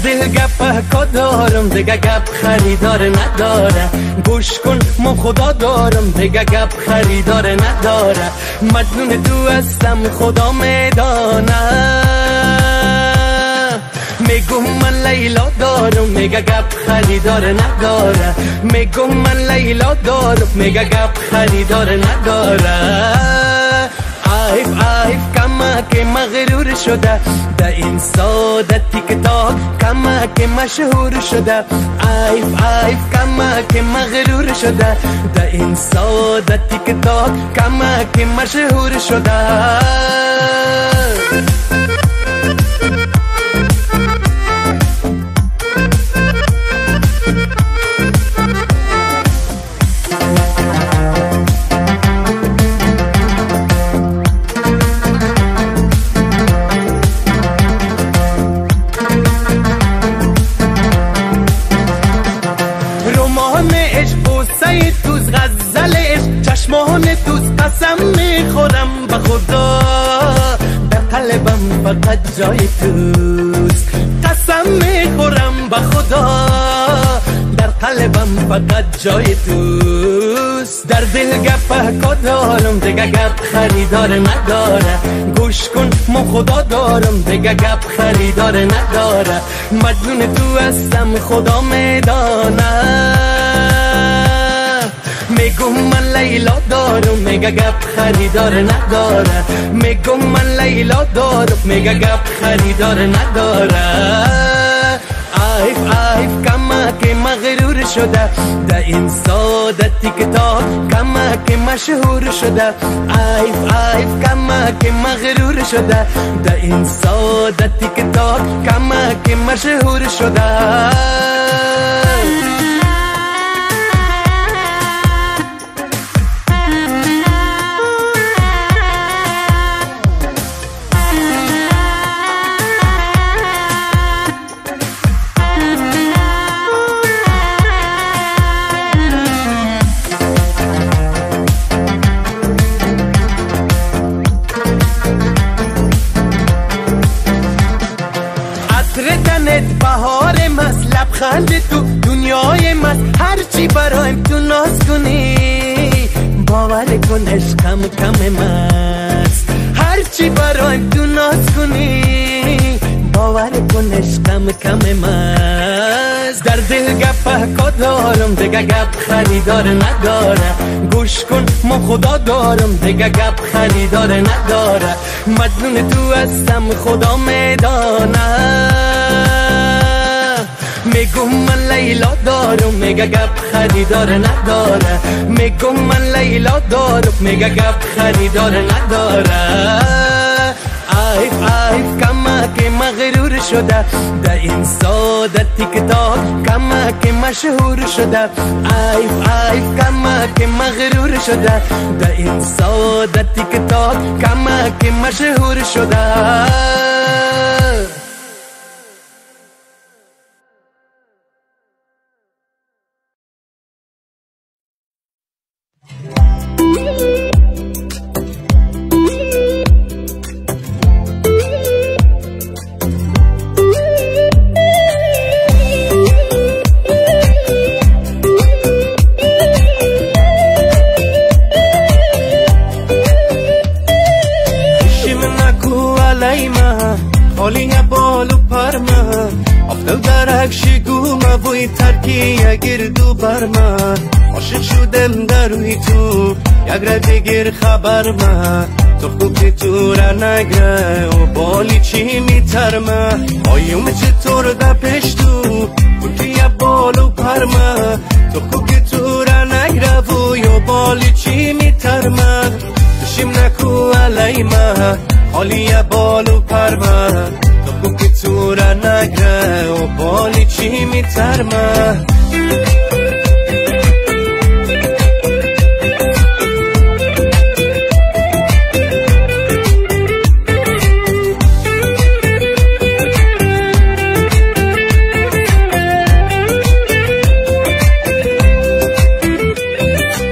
دل گپ دارم دیگه گپ خریدار نداره گوش کن من خدا دارم دیگه گپ خریدار نداره مجنون تو هستم خدا میدانه میگم من لیلا دارم میگه گپ خریدار نداره میگم من لیلا دارم میگه گپ خریدار نداره عیف کما که مغرور شده در این ساده تیک تاک کما که مشهور شده عیف کما که مغرور شده در این ساده تیک تاک کما که مشهور شده چشمان دوست قسم میخورم به خدا در قلبم فقط جای توست قسم میخورم به خدا در قلبم فقط جای توست در دل گپ دارم دیگه گپ خریدار نداره گوش کن من خدا دارم دیگه گپ خریدار نداره مجنون تو هستم خدا میدانه میگم من لیلا دارم میگه گپ خریدار نداره میگم من لیلا دارم میگه گپ خریدار نداره عیف کما که مغرور شده در این ساده تیک تاک کما که مشهور شده عیف کما که مغرور شده در این ساده تیک تاک کما که مشهور شده بهار مست لبخند تو دنیای مست هرچی برایم تو ناز کنی باور کن عشقم کم مست هرچی برایم تو ناز کنی باور کن عشقم کم مست در دل گپ دارم دیگه گپ خریدار نداره گوش کن من خدا دارم دیگه گپ خریدار نداره مجنون تو هستم خدا میدانه میگم من لیلا دارم میگه گپ خریدار نداره میگم من لیلا دارم میگه گپ خریدار نداره عیف کما که مغرور شده در این ساده تیک تاک کما که مشهور شده عیف کما که مغرور شده در این ساده تیک تاک کما که مشهور شده حالیه بالو پرمه افتو درک شگومه وی ترکیه گردو برمه عاشق شدم در روی تو یک را دیگر خبرمه تو خوب که تو را نگره و بالی چی میترمه آیوم چطور ده پیش تو بلکیه بالو پرمه تو خوب که تو را نگره و یا بالی چی میترمه دشیم نکو علیمه حالیه بالو پرمه تو خوب که تو را نگره و بالی چی میترمه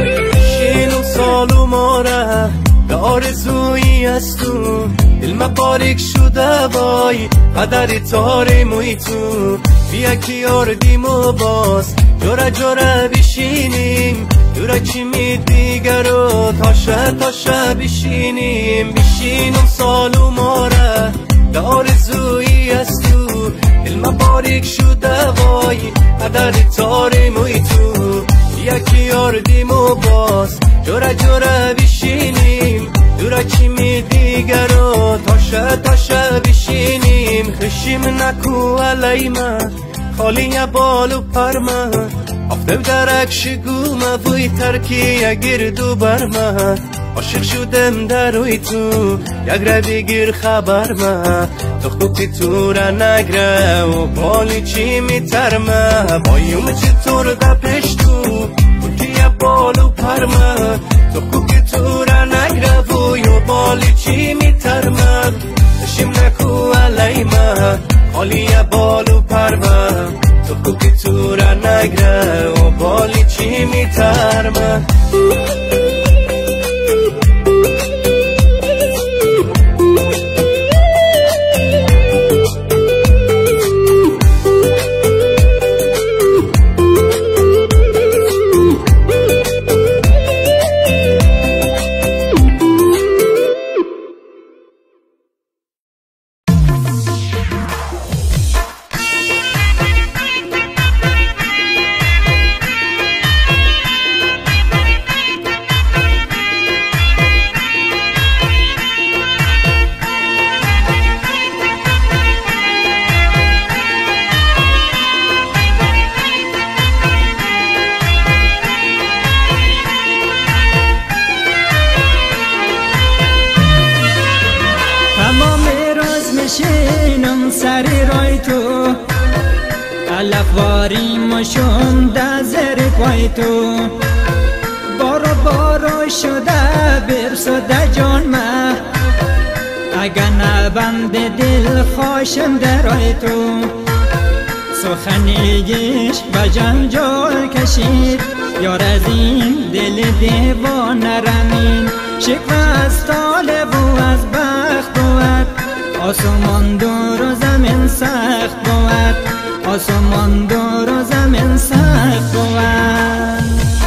آرزویی از تو دل باریک شده وای قدر تاری موی تو بیا که یاردیم و باز جوره جوره بشینیم جوره چیمی دیگر رو تاشه بشینیم سالو ماره دار زویی از تو علم باریک شده وای قدر تاری موی تو بیا که یاردیم و باز جوره جوره بشینیم جوره چیمی دیگر رو تاشه بشینیم خشیم نکو علیمه خالی بالو پرمه آفتب درک شگومه وی ترکی گردو برمه عاشق شدم در روی تو یک را بگیر خبر ما تو خوب که تو را نگره و بالی چی میترمه بایوم چطور ده پیش تو بودی بالو پرمه تو خوب که تو را نگره و بالی چی میترمه شیم نکو علیمه خالی بالو پرمه تو خوب که تو را نگره و بالی چی میترمه شینم سر رای تو علفواری مشون ده زر پای تو بارو شده برسده جان ما اگه نبند دل خوشم درای تو سخنیش به جنجال کشید یار از این دل دیوانه رمین شکست طالب و از بخت بود آسمان دور و زمین سخت بود آسمان دور و زمین سخت بود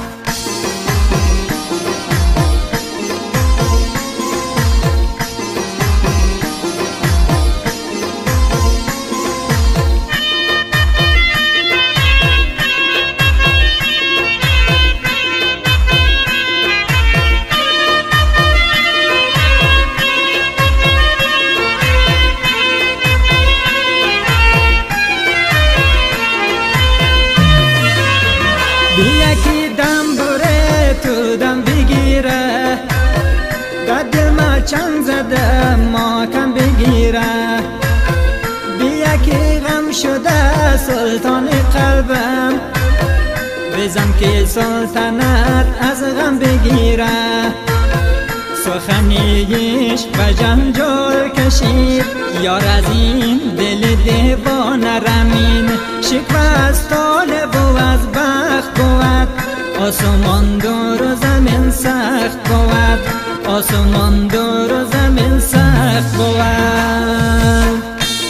یکی دم بره تو دم بگیره در دل ما چنگ زده ما کم بگیره بیا که غم شده سلطان قلبم بزن که سلطنت از غم بگیره سخنیش به جنجال کشید یار از این دل دیوانه رمین شکست طالب و از بخت بود آسمان دور و زمین سخت بود آسمان دور و زمین سخت بود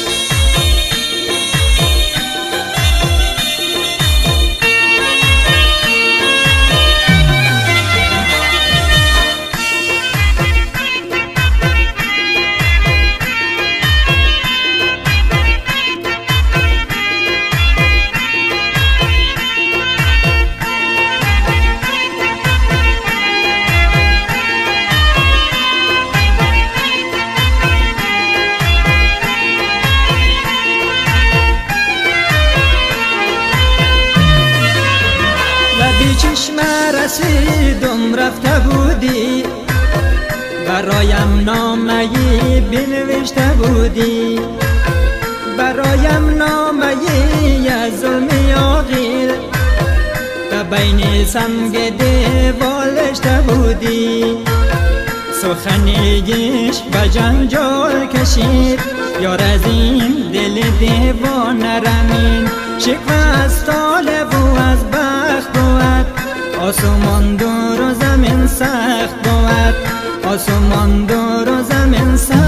چشم رسیدم رفته بودی برایم نامه‌ای بنوشته بودی برایم نامه‌ای از ظلم عاقل تا بین سنگ دیوالشته بودی سخنیش به جنجال کشید یار از این دل دیوانه رمین شکست طالب و از بخت بود آسمان دور و زمین سخت بود آسمان دور و زمین سخت